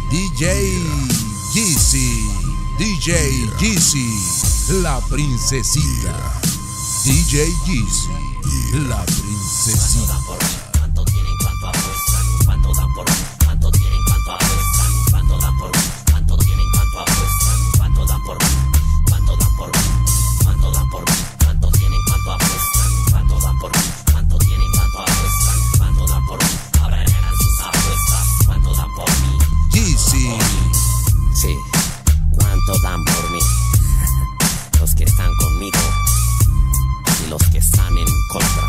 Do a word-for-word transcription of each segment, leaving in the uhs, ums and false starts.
D J Yeezy, D J Yeezy, la princesita. D J Yeezy, la princesita. ¿Cuánto tienen, cuánto apuestan? ¿Cuánto dan por mí? ¿Cuánto tienen, cuánto apuestan? ¿Cuánto dan por mí? ¿Cuánto tienen, cuánto apuestan? ¿Cuánto dan por mí? ¿Cuánto dan por mí? ¿Cuánto dan por mí? ¿Cuánto tienen, cuánto apuestan? ¿Cuánto dan por mí? ¿Cuánto tienen, cuánto apuestan? ¿Cuánto dan por mí? Abran sus apuestas. ¿Cuánto dan por mí? Yeezy. Sí, ¿cuánto dan por mí? Los que están conmigo y los que están en contra.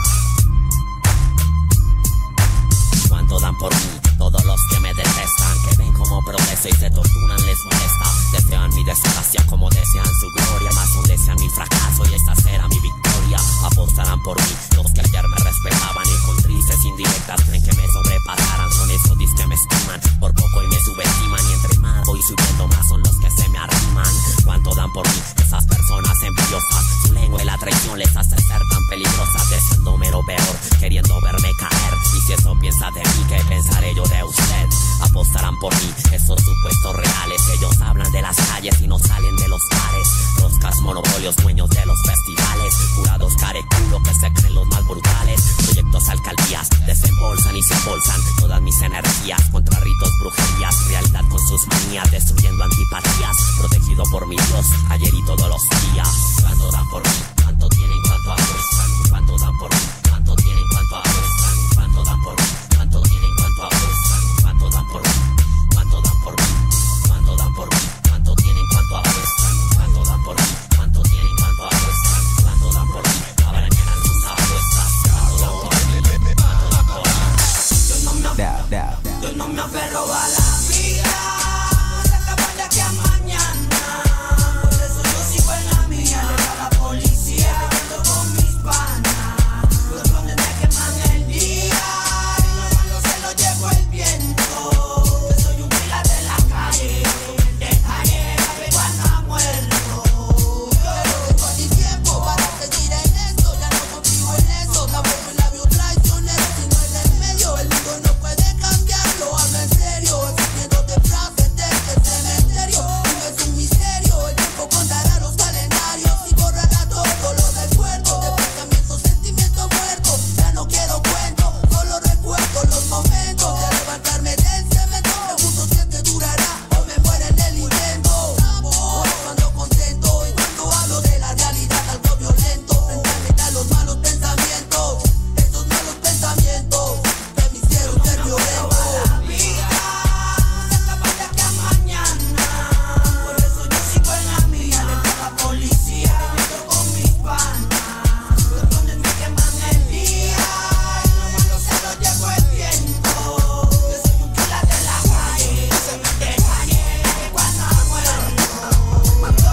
¿Cuánto dan por mí? Todos los que me detestan, que ven como progreso y se torturan, les molesta. Desean mi desgracia como desean su gloria, más aún desean mi fracaso y esta será mi victoria. Apostarán por mí los que ayer me respetaban y con tristes indirectas creen que me sobrepasaran. Son esos dis que me estiman por poco y me subestiman, y entre más voy subiendo más son los que se me arriman. ¿Cuánto dan por mí? Esas personas envidiosas, su lengua y la traición les hace ser tan peligrosas, deseándome lo peor, queriendo verme caer. Y si eso piensa de mí, ¿qué pensaré yo de usted? Apostarán por mí esos supuestos reales. Ellos hablan de las calles y no salen de los bares. Roscas, monopolios, dueños de los festivales, jurados careculo que se creen los más brutales. Proyectos, alcaldías, desembolsan y se embolsan todas mis energías contra ritos, brujerías, realidad con sus manías, destruyendo antipatías. Protegido por mi Dios, ayer y todos los días. ¿Cuánto dan por mí? ¿Cuánto tienen? ¿Cuánto apuestan? ¿Cuánto dan por mí? ¿Cuánto tienen? ¿Cuánto apuestan? ¿Cuánto dan por mí? ¿Cuánto tienen? ¿Cuánto apuestan? ¿Cuánto dan por mí? ¿Cuánto dan por mí? ¿Cuánto dan por mí? ¿Cuánto tienen? ¿Cuánto apuestan? ¿Cuánto dan por mí? ¿Cuánto tienen? ¿Cuánto apuestan? ¿Cuánto dan por mí? Ahora ganan sus apuestas. ¿Cuánto dan por mí? ¿Cuánto dan por mí? Yo no me aferro, yo no me aferro a la vida. Se acaba de aquí a mañana. Por eso yo sigo en la mía. Le da la policía, ando con mis panas. Los drones me queman el día y lo malo se lo llevo el viento. Yo soy un pilar de la calle, de calle, cuando ha muerto. Yo no tengo ni tiempo para seguir en esto. Ya no confío en eso, tampoco en labios traicioneros, sino en el medio. El mundo no puede cambiarlo, habla en serio. Escribiéndote frases desde el cementerio. No es un misterio, el tiempo contará los calendarios y borrará todo lo recuerdo de pensamientos, sentimientos muertos. Ya no quiero cuentos, solo recuerdo los momentos de levantarme del cemento. Pregunto si este durará o me muere en el intento. Por eso ando contento y cuando hablo de la realidad algo violento, frente a los malos pensamientos, esos malos pensamientos que me hicieron ser violento. La vida se acaba de aquí a mañana. Por eso yo sigo en la mía. Le da la policía, ando con mis panas. Los drones me queman el día y lo malo se lo llevo el viento. Yo soy un pilar de la calle, de calle, cuando ha muerto.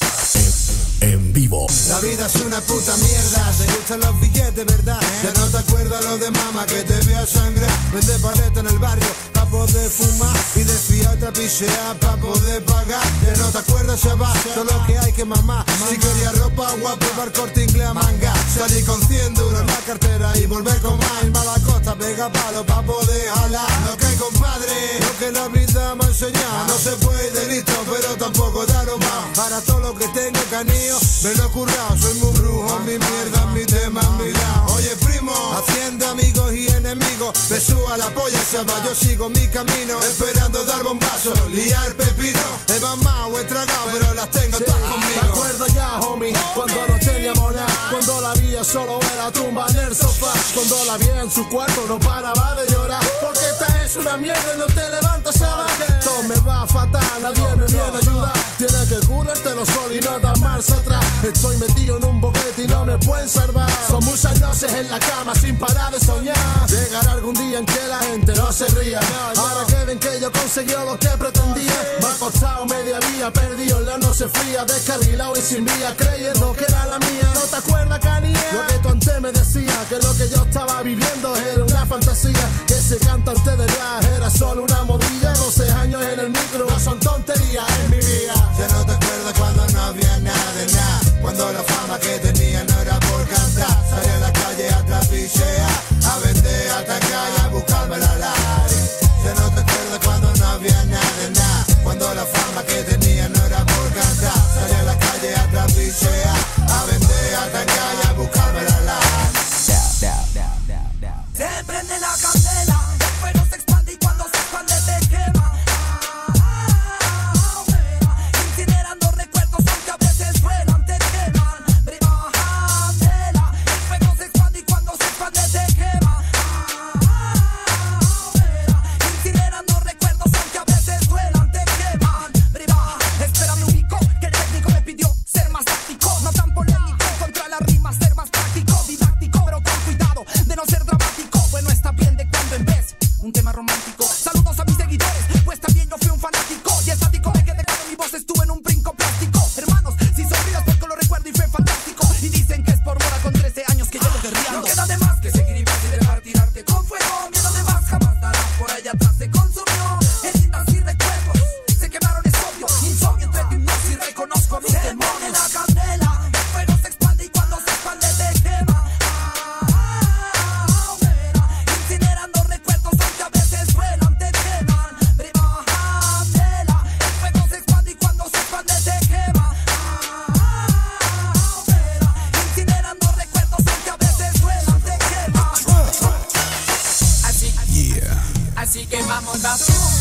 En vivo. La vida es una puta mierda, te gustan los billetes, ¿verdad? Ya no te acuerdas lo de mamá que te vea sangrar. Vende paleta en el barrio pa' poder fumar y desfía otra pichea pa' poder pagar. Ya no te acuerdas, chaval, solo que hay que mamar. Si quería ropa guapa, probar Corte Inglés a manga. Salí con cien duros en la cartera y volver con más. En mala costa pega palo pa' poder jalar. Lo que compadre, lo que la vida me ha enseñado. No se puede de listo, pero tampoco de aroma. Para todo lo que tengo canillo, me lo he currado. Soy muy brujo, mi mierda, mi tema, mi lado. Oye primo, haciendo amigos y enemigos, me suba la polla, salva, yo sigo mi camino, esperando dar bombazo, liar pepino. He mamado, he tragado, pero las tengo todas conmigo. ¿Te acuerdas ya, homie? Cuando no teníamos nada, cuando la vida solo era tumba en el sofá, cuando la vi en su cuarto no paraba de llorar, porque esta es una mierda y no te levantas a la. Todo me va fatal, nadie me viene a ayudar. Tienes que curártelo solo y no dar marcha atrás. Estoy metido en un boquete y no me pueden salvar. Son muchas noches en la cama sin parar de soñar. Llegará algún día en que la gente no se ría. Ahora que ven que yo conseguí lo que pretendía. Me ha costado media vida, perdido en la noche fría, descarrilado y sin vía, creyendo que era la mía. ¿No te acuerdas, Canía? Lo que tú antes me decías, que lo que yo estaba viviendo era una fantasía. Que ese cantante de rap era solo una movilla. doce años en el micro, no son tonterías en mi vida. Ya no te acuerdas cuando no había nada de nada, cuando la fama que tenía no era por cantar. Salí a la calle a trapichear, a vender, a atacar y a buscarme la lágrima. Ya no te acuerdas cuando no había nada de nada.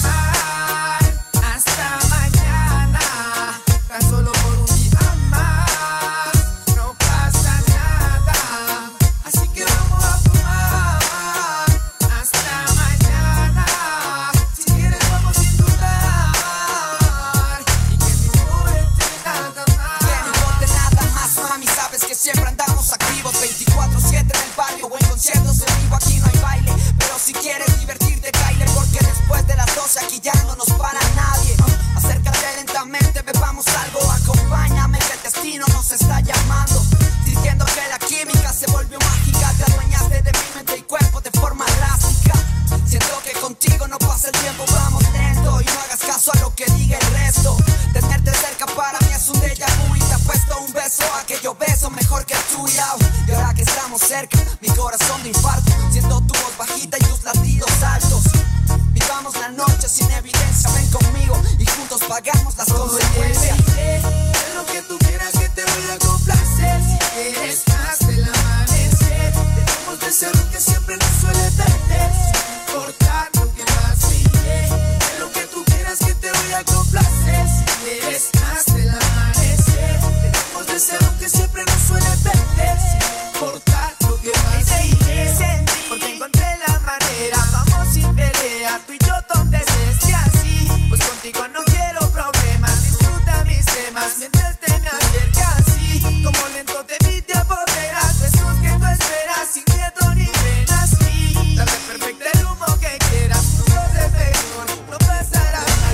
amar hasta mañana, tan solo por un día más, no pasa nada, así que vamos a fumar hasta mañana, si quieres vamos sin dudar, y que me importe nada más, que me importe nada más, mami, sabes que siempre andamos activos, veinticuatro siete en el barrio, buen conciertos en vivo, aquí no hay baile, pero si quieres divertirte, caile, porque después de las doce aquí ya no nos para nadie. uh, Acércate lentamente, bebamos algo, acompáñame que el destino nos está llamando, sintiendo que la química se volvió mágica, te adueñaste de mi mente y cuerpo de forma drástica. Siento que contigo no pasa el tiempo, vamos lento y no hagas caso a lo que diga el resto. Tenerte cerca para mí es un déjà vu y te apuesto un beso, aquello beso mejor que el tuyo. Y ahora que estamos cerca, mi corazón de infarto, siento tu voz bajita y tus latidos altos. Vivamos la noche sin evidencia, ven conmigo y juntos pagamos las consecuencias. Es lo que tú quieras que te voy a complacer, si quieres hasta el amanecer. Tenemos deseos que siempre nos suele perder, sin importar lo que pase. Es lo que tú quieras que te voy a complacer, si quieres hasta el amanecer. Tenemos deseos que siempre nos suele perder, sin importar lo que pase. Porque encontré la manera, vamos sin pelea, tú y yo donde estés y así, pues contigo no quiero problemas, disfruta mis temas mientras te me acercas así, como lento de mí te apoderas, besos que tú esperas sin miedo ni penas, y dale perfecto el humo que quieras, no de mejor, no pasará nada.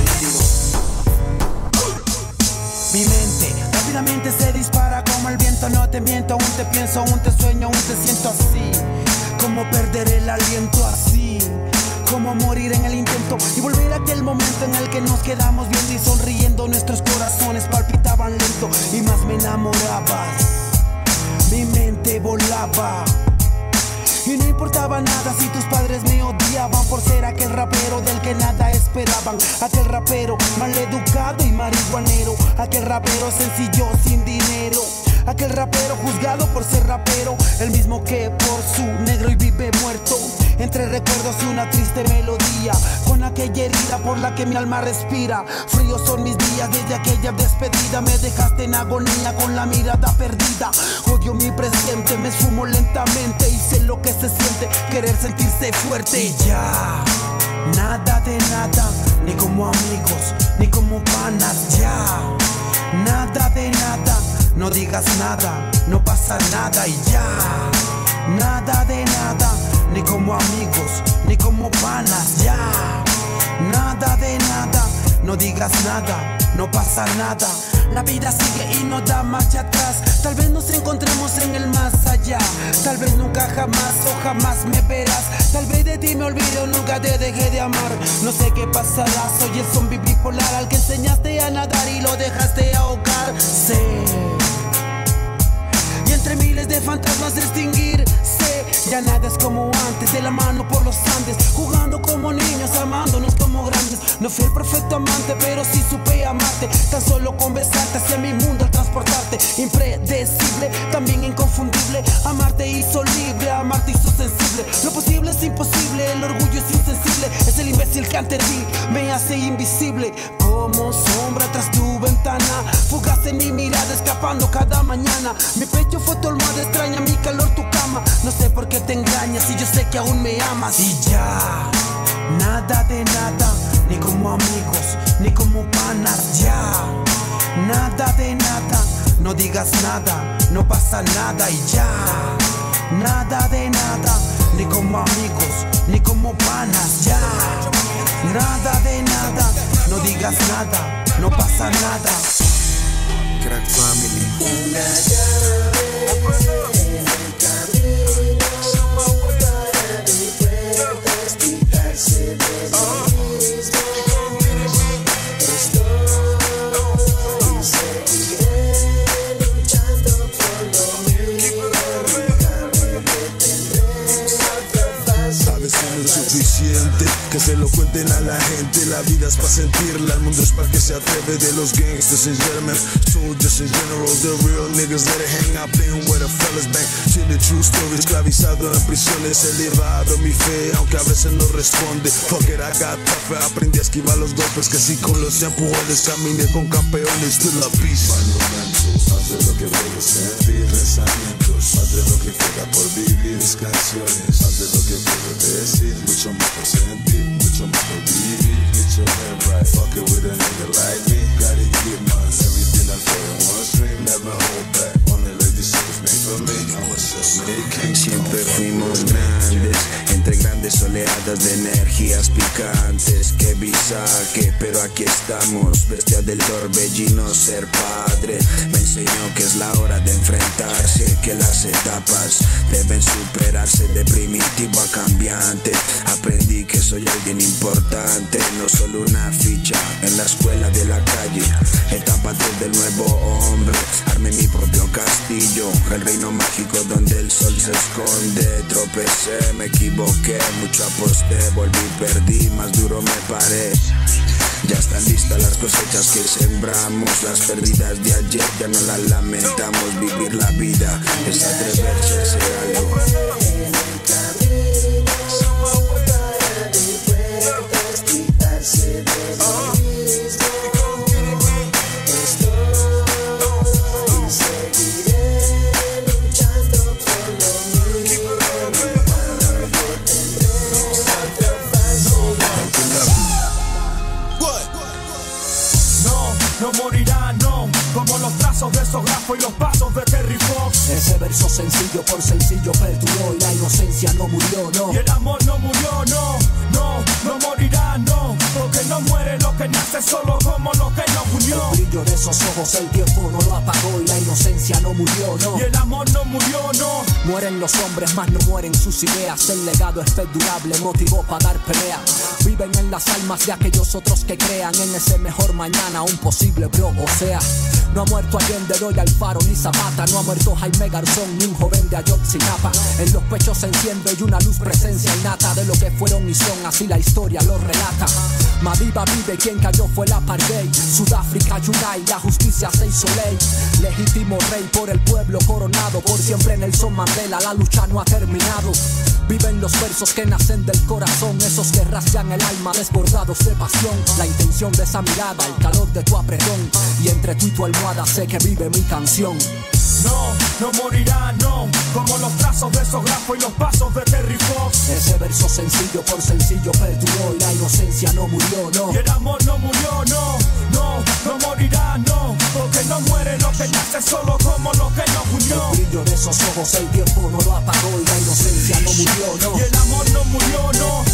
Mi mente rápidamente se dispara como el viento, no te miento, aún te pienso, aún te sueño, aún te siento así. Como perder el aliento así, como morir en el intento y volver a aquel momento en el que nos quedamos viendo y sonriendo, nuestros corazones palpitaban lento y más me enamorabas, mi mente volaba. Y no importaba nada si tus padres me odiaban por ser aquel rapero del que nada esperaban, aquel rapero maleducado y marihuanero, aquel rapero sencillo sin dinero, aquel rapero juzgado por ser rapero, el mismo que por su negro y vive muerto. Entre recuerdos y una triste melodía, con aquella herida por la que mi alma respira. Fríos son mis días desde aquella despedida, me dejaste en agonía con la mirada perdida. Odio mi presente, me esfumo lentamente y sé lo que se siente querer sentirse fuerte. Y ya, nada de nada, ni como amigos, ni como panas, ya. Nada de nada, no digas nada, no pasa nada y ya. Nada de nada, ni como amigos, ni como panas, ya. Nada de nada, no digas nada, no pasa nada. La vida sigue y no da marcha atrás. Tal vez nos encontremos en el más allá, tal vez nunca jamás o jamás me verás. Tal vez de ti me olvide o nunca te dejé de amar. No sé qué pasará, soy el zombie bipolar al que enseñaste a nadar y lo dejaste ahogar. Sé, y entre miles de fantasmas distinguir, sé, ya nada es como antes, de la mano por los Andes, jugando como niños, amándonos como grandes. No fui el perfecto amante, pero sí supe amarte, tan solo con besarte hacia mi mundo al transportarte. Impredecible, también inconfundible, amarte hizo libre, amarte hizo sensible. Lo posible es imposible, el orgullo es insensible, es el imbécil que ante ti me hace invisible. Como sombra tras tu ventana, fugaz en mi mirada, escapando cada mañana. Mi pecho fue tu almohada extraña, mi calor tu cama. No sé por qué te engañas y yo sé que aún me amas. Y ya, nada de nada, ni como amigos, ni como panas, ya. Nada de nada, no digas nada, no pasa nada y ya. Nada de nada, ni como amigos, ni como panas, ya. Nada de nada, no digas nada, no pasa nada. Crack Family. Una llave en el camino para mi desquitarse de mí mismo. Estoy, seguiré luchando por lo mío. Nunca me detendré. A veces no es suficiente que se lo cuente cuenten a la gente, la vida es pa' sentirla, el mundo es pa' que se atreve. De los gangsters and gentlemen, soldiers in general, the real niggas let it hang out playing where the fellas bang. Sin the true story, esclavizado en prisiones, elevado mi fe, aunque a veces no responde. Fuck it, I got tough, aprendí a esquivar los golpes, que si con los empujones caminé con campeones de la pista. Monumentos, haz de lo que puedes sentir, rezamientos, haz de lo que queda por vivir, mis canciones, haz de lo que puedo decir, mucho más por sentir, mucho más por vivir. Get your head right, fuck it with a nigga like me, gotta get mine, everything I play on one stream, never hold back, only like this shit was made for me, I was self-made. Siempre fuimos grandes, entre grandes oleadas de energías picantes, que bisaque, pero aquí estamos, bestia del torbellino, ser padre, me enseñó que es la hora de enfrentarse, que las etapas deben superarse, de primitivo a cambiante, aprendí que soy alguien importante, no solo una ficha en la escuela de la calle, etapa tres del nuevo hombre, armé mi propio castillo, el reino mágico donde el sol se esconde, tropecé, me equivoqué, mucho aposté, volví, perdí, más duro me paré. Ya están listas las cosechas que sembramos, las pérdidas de ayer ya no las lamentamos, vivir la vida es atreverse a hacer algo. No morirá, no, como los trazos de esos grafos y los pasos de Terry Fox. Ese verso sencillo por sencillo perduró y la inocencia no murió, no. Y el amor no murió, no, no, no morirá, no, porque no muere lo que nace solo como lo que no murió. El brillo de esos ojos el tiempo no lo apagó y la inocencia no murió, no. Y el amor no murió, no. Mueren los hombres, más no mueren sus ideas. El legado es perdurable, motivo para dar pelea. Viven en las almas de aquellos otros que crean en ese mejor mañana, un posible bro, o sea. No ha muerto Allende, Doy Alfaro ni Zapata. No ha muerto Jaime Garzón ni un joven de Ayotzinapa. En los pechos se enciende y una luz presencia innata de lo que fueron y son, así la historia lo relata. Madiba vive, quien cayó fue el apartheid. Sudáfrica Unite, la justicia se hizo ley. Legítimo rey por el pueblo coronado, por siempre Nelson Mandela, la lucha no ha terminado. Viven los versos que nacen del corazón, esos que rasgan el alma desbordados de pasión. La intención de esa mirada, el calor de tu apretón, y entre tú y tu almohada sé que vive mi canción. No, no morirá, no, como los trazos de esos grafos y los pasos de Terry Fox. Ese verso sencillo por sencillo perduró y la inocencia no murió, no. Y el amor no murió, no, no, no morirá, no, porque no muere lo que nace solo como lo que no murió. El brillo de esos ojos el tiempo no lo apagó y la inocencia no murió, no. Y el amor no murió, no.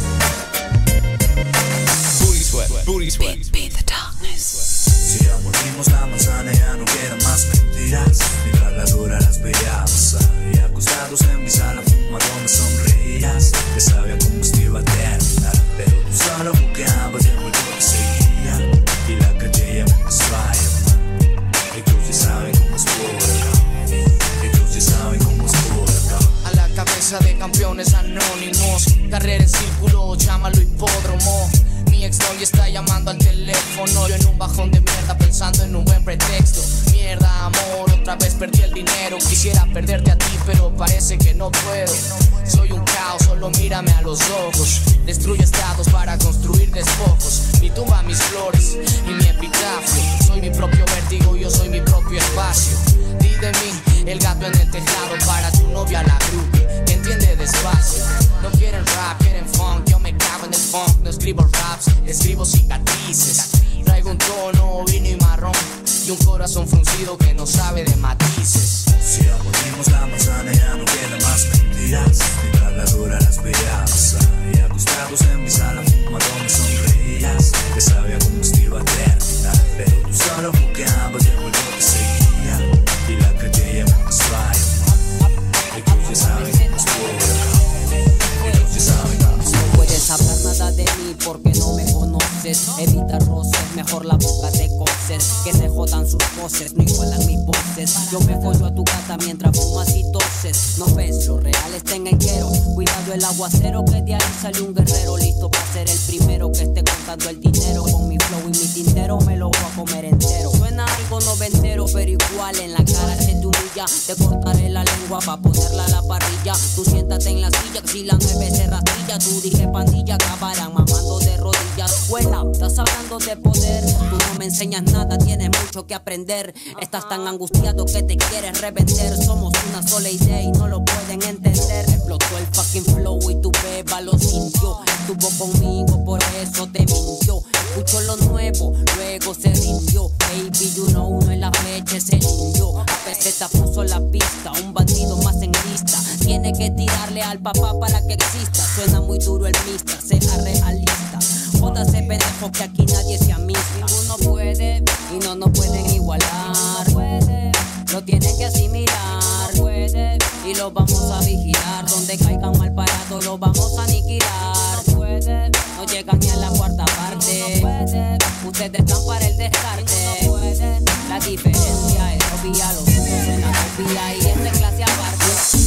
Booty sweat, booty sweat. Beat, beat the darkness. Si ya mordimos la manzana ya no quedan más mentiras, ni cargadura las veíamos ahí acostados en mi sala fumando me sonreías, que sabía combustible eterna, pero tú solo buqueabas el juego que seguía y la calle ya me empezó a llamar. Ellos ya saben cómo es por acá, ellos ya saben cómo es por acá. A la cabeza de campeones anónimos, carrera en círculo, llámalo hipódromo. Mi exnovia está llamando al teléfono, yo en un bajón de mierda pensando en un buen pretexto. Mierda, amor, otra vez perdí el dinero. Quisiera perderte a ti, pero parece que no puedo. Soy un caos, solo mírame a los ojos. Destruyo estados para construir despojos. Mi tumba, mis flores y mi epitafio. Soy mi propio vértigo, yo soy mi propio espacio. Di de mí, el gato en el tejado. Para tu novia la groupie, que entiende despacio. No quieren rap, quieren funk. Yo me cago en el funk, no escribo raps, escribo cicatrices. Traigo un tono, vino y marrón, y un corazón fruncido que no sabe de matices. Si ya mordimos la manzana ya no quedan más mentiras, ni cargadura las veíamos ahí acostados en mi sala fumando me sonreías, que sabía combustible eterna, pero tú solo buqueabas el juego que seguía y la calle ya me empezó a llamar. Ellos ya saben cómo es por acá, ellos ya saben cómo es por acá. No puedes hablar nada de mí porque no me conoces. Evita roces, mejor la boca te coces. Que se jodan sus voces, no igualan mis voces. Yo me follo a tu gata mientras fumas y toses. No ves, los reales tengan quiero. Cuidado el aguacero, que de ahí sale un guerrero listo para ser el primero que esté contando el dinero. Con mi flow y mi tintero me lo voy a comer entero. Suena algo noventero, pero igual en la cara se te humilla. Te cortaré la lengua pa' ponerla a la parrilla. Tú siéntate en la silla, si la nueve se rastilla. Tú dije pandilla, acabarán mamando de rodillas. Buena, estás hablando de poder. Tú no me enseñas nada, tienes mucho que aprender. Estás tan angustiado que te quieres revender. Somos una sola idea y no lo pueden entender. Explotó el fucking flow y tu beba lo sintió. Estuvo conmigo, por eso te mintió. Escuchó lo nuevo, luego se rindió. Baby, you know, uno en la fecha se rindió. A peseta puso la pista, un bandido más en lista. Tiene que tirarle al papá para que exista. Suena muy duro el mister, sea realista. Jódase pendejo que aquí nadie se amista. Ninguno puede y no nos pueden igualar. Lo tienen que asimilar. Y lo vamos a vigilar. Donde caigan mal parados lo vamos a aniquilar. No llegan ni a la cuarta parte. Ustedes están para el descarte. La diferencia es obvia. Los otros suenan obvia y es de clase aparte.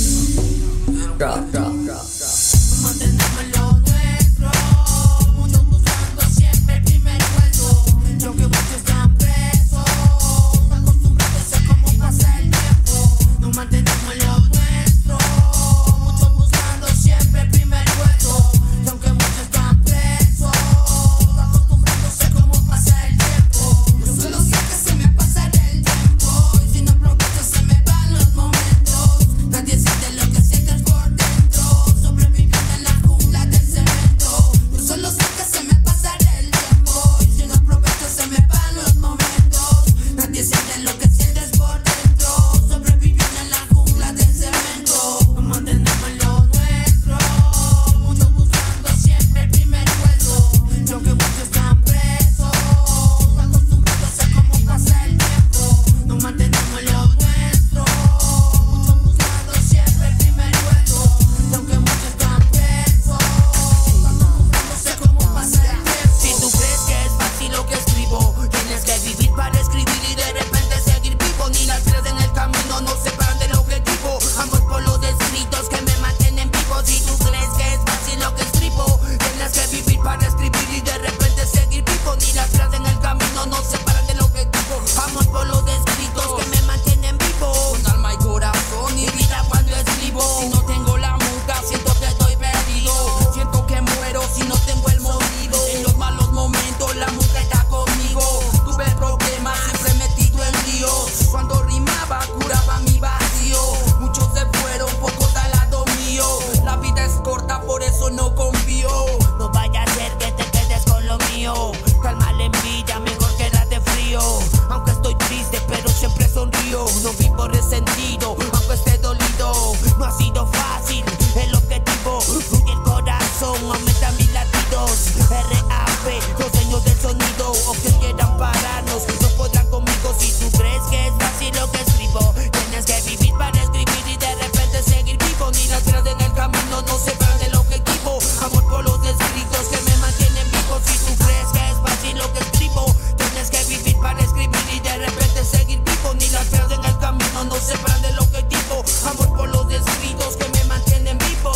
Mantenemos lo nuestro. Muchos buscando siempre el primer puesto. Y aunque muchos están presos, acostumbrándose a cómo pasa el tiempo. Nos mantenemos lo nuestro. Muchos buscando siempre el primer puesto. Y aunque muchos están presos, acostumbrándose a cómo pasa el tiempo. Yo solo sé que se me pasa el tiempo. Y si no aprovecho se me van los momentos. Nadie siente lo que sientes por dentro. Sobreviviendo en la jungla del cemento. Yo solo sé que se me pasa el tiempo. Y si no aprovecho se me van los momentos. Nadie siente lo que sientes por dentro. Sobreviviendo en la jungla del cemento. Nos mantenemos lo nuestro. Muchos buscando siempre el primer puesto. Y aunque muchos están presos, acostumbrándose a cómo pasa el tiempo. Nos mantenemos lo nuestro. Muchos buscando siempre el primer puesto. Y aunque muchos están presos, acostumbrándose a cómo pasa el tiempo. Si tú crees que es fácil lo que escribo, tienes que vivir para escribir y de repente seguir vivo. Ni las tres en el camino nos separan del objetivo. Amor por los escritos que me mantienen vivo. Si tú crees que es fácil lo que escribo, tienes que vivir para escribir y de repente seguir vivo. Ni las tres en el camino nos separan del objetivo. Amor por los escritos que me mantienen vivo. Con alma y corazón y vida cuando escribo. Si no tengo la muca, siento que estoy perdido. Siento que muero si no tengo el motivo. En los malos momentos la muca está conmigo. Tuve problemas, siempre metido en líos. Cuando rimaba, curaba mi vacío. Muchos se fueron, pocos al lado mío. La vida es corta, por eso no confío. No vaya a ser que te quedes con lo mío. Calma la envidia, mejor quédate frío. Aunque estoy triste, pero siempre sonrío. No vivo resentido, aunque esté dolido. No ha sido fácil el objetivo. Fluye el corazón, aumenta mis latidos. R A P, los dueños del sonido. O que quieran pararnos, no podrán conmigo. Si tú crees que es fácil lo que escribo, tienes que vivir para escribir y de repente seguir vivo. Ni las tres en el camino no se van del objetivo. Amor por los escritos que me mantienen vivo. Si tú crees que es fácil lo que escribo, tienes que vivir para escribir y de repente seguir vivo. Ni las tres en el camino no se van del objetivo. Amor por los escritos que me mantienen vivo.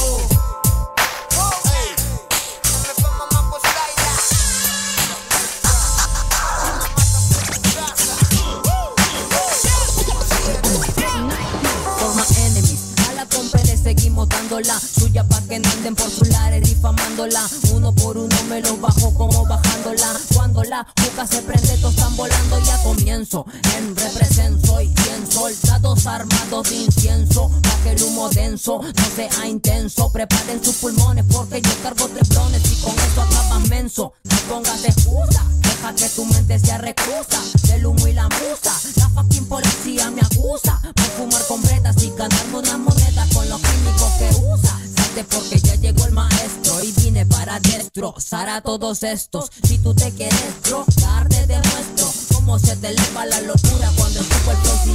Forma enemies, a la compa le seguimos dándola. Suya pa' que no anden por sus lares difamándola. Uno por uno me lo bajo como bajándola. Cuando la boca se prende, todos están volando. Ya comienzo en represento. Soy cien soldados armados de incienso. Pa' que el humo denso no sea intenso. Preparen sus pulmones porque yo cargo teflones. Y con eso acabas menso. No pongas excusa, deja que tu mente sea reclusa del humo y la musa. La fucking policía me acusa por fumar con bretas y ganarme una moneda con los químicos que usa. Salte porque ya llegó el maestro y vine para destrozar a todos estos. Si tú te quieres drogar, te demuestro cómo se te eleva la locura cuando escupo el flow siniestro.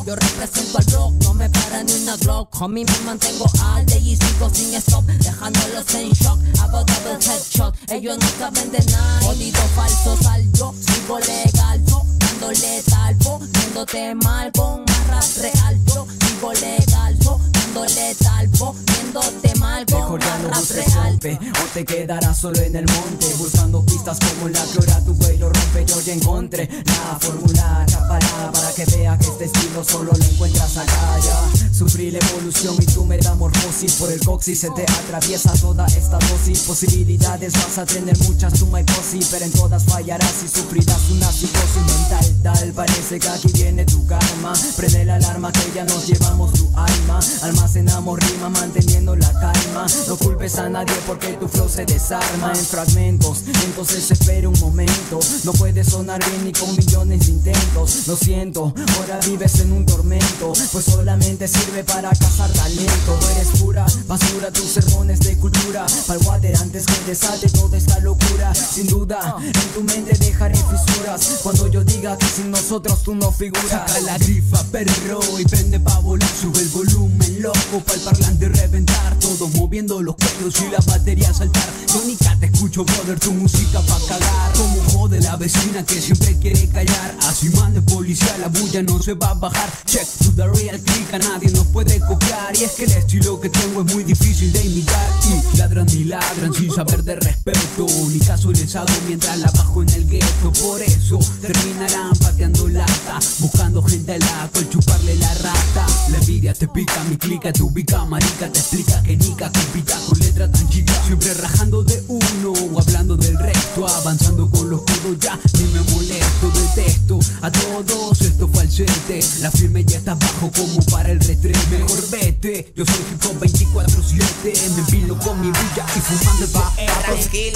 rock. Yo represento al rock, no me para ni una Glock. Homie, me mantengo al de y sigo sin stop, dejándolos en shock. Hago double headshot, ellos no saben de nada. Jodido falso sal yo, sigo legal yo, dándole talpo, viéndote mal con marras real yo. Sigo legal yo, dándole talpo, viéndote mal con marras real. O te quedarás solo en el monte, buscando pistas como la que ahora tu güey lo rompe. Yo ya encontré la fórmula, chápala para que vea que este estilo solo lo encuentras acá. Ya sufrí la evolución y tu metamorfosis, por el coxis se te atraviesa toda esta dosis. Posibilidades vas a tener muchas, tú my posi, pero en todas fallarás y sufrirás una psicosis mental. Tal parece que aquí viene tu karma, prende la alarma que ya nos llevamos tu alma. Almacenamos rima manteniendo la calma, no culpes a nadie porque tu flow se desarma en fragmentos. Entonces espera un momento, no puedes sonar bien ni con millones de intentos. Lo siento, ahora vives en un tormento, pues solamente sirve para cazar talento. Eres pura basura, tus sermones de cultura, pa'l water antes que desate toda esta locura. Sin duda, en tu mente dejaré fisuras cuando yo diga que sin nosotros tú no figuras. Saca la grifa, perro, y prende pa' volar. Sube el volumen, loco, pa'l parlante reventar. Todos moviendo los cuellos y la batería saltar. Yo ni te escucho, brother, tu música pa' cagar. Como jode la vecina que siempre quiere callar. Así mande policía, la bulla no se va a bajar. Check to the real click, a nadie nos puede copiar. Y es que el estilo que tengo es muy difícil de imitar. Y ladran y ladran sin saber de respeto, ni caso les hago mientras la bajo en el gueto. Por eso terminarán pateando lata, buscando gente a la cual chuparle la rata. La envidia te pica, mi clica te ubica, marica te explica que nica compita con letra tan chica. Siempre rajando de uno o hablando del resto, avanzando con los codos ya ni me molesto. Detesto a todos estos falsetes, la firme ya está bajo como para el retrete. Mejor vete, yo soy hip hop veinticuatro siete, me empilo con mi bulla y fumando pa' tranquilo,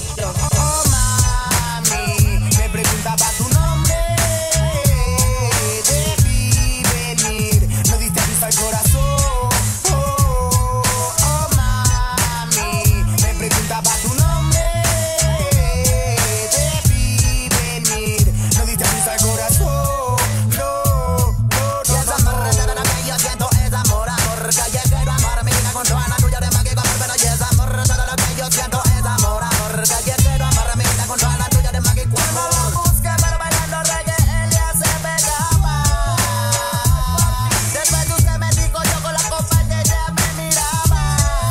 oh mami, me preguntaba tu nombre, debí venir, no diste aviso al corazón. Oh, oh mami, me preguntaba tu nombre, debí venir, no diste aviso al corazón. No, no, no, y esa morra que yo siento es amor, amor callejero, amor, mi vida con toda la tuya de más que comer, pero y esa morra todo lo que yo siento es amor, amor callejero, amor, mi vida con toda la tuya de más que comer. No lo busque, pero bailando reggae él ya se pegaba. Después de usted me dijo yo con la copa que ella me miraba.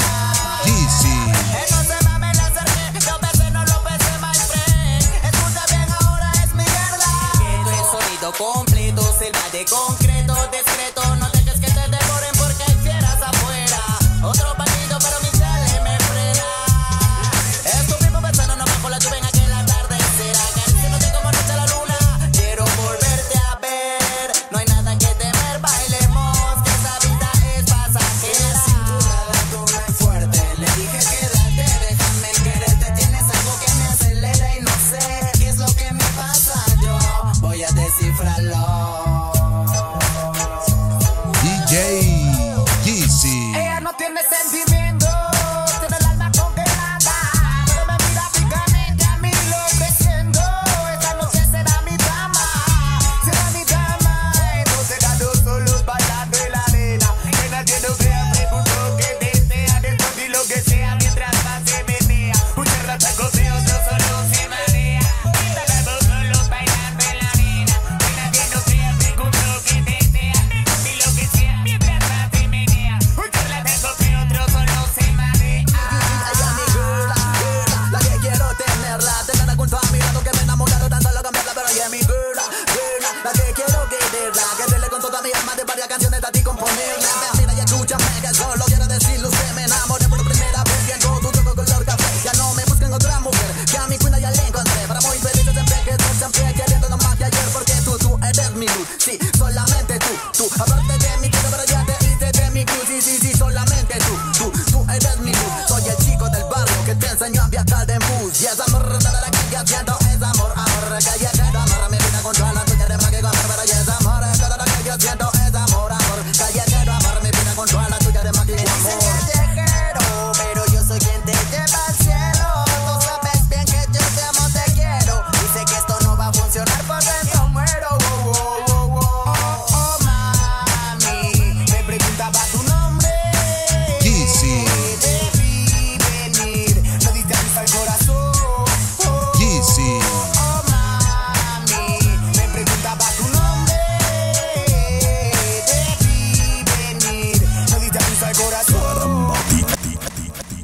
Entonces mami le acerqué, yo besé, no lo besé, my friend. Escucha bien, ahora es mi verdad. Quiero el sonido completo, selva de concreto, discreto. No dejes que te devoren porque hay fieras afuera. Otro partido, pero mi chale me frena. Estuvimos pensando no bajo la lluvia en aquel atardecer, acariciándote como noche la luna. Quiero volverte a ver, no hay nada que temer, bailemos, que esta vida es pasajera. La cintura la tuve fuerte, le dije quédate, déjame quererte. Tienes algo que me acelera y no sé qué es lo que me pasa. Yo voy a descifrarlo.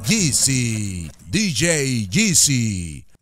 Yeezy, D J Yeezy.